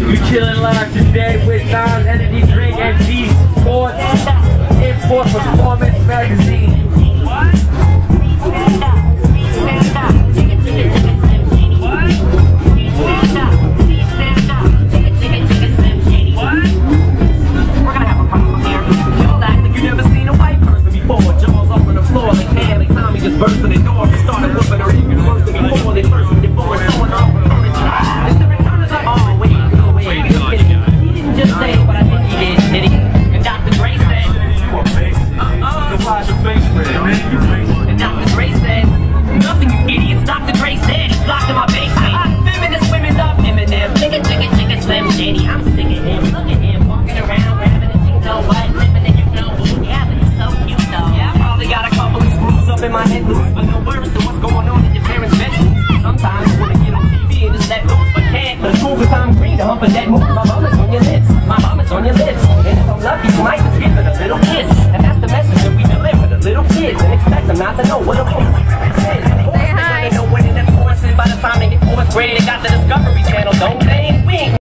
You chillin' live today with non-energy drink and G Sports Import Performance Magazine. Just burst in the door and started whooping her even worse than before. They first with the board, someone off the furniture. It's the return of the oh wait, no way. He didn't just say it, but I think he did he? And Dr. Dre said, and Dr. Dre said, nothing you idiots. Dr. Dre said he's locked in my basement. Feminist women love Eminem. Chicken, Slim Shady. I'm sick of him. Look at him walking around grabbing a you know what, living in you know who. Yeah, but he's so cute though. Yeah, I probably got a couple of screws up in my head loose, but no worse than what's going on in your parents' bedroom. Sometimes you wanna get on TV and just let loose, but can't. But it's cool cause I'm green to hump a dead move. My bum is on your lips, my bum is on your lips. And if I'm lucky, you might just give it a little kiss. And that's the message that we deliver to little kids and expect them not to know what a book is. Say hi. They know when in the courses by the time they get fourth grade, they got the Discovery Channel, don't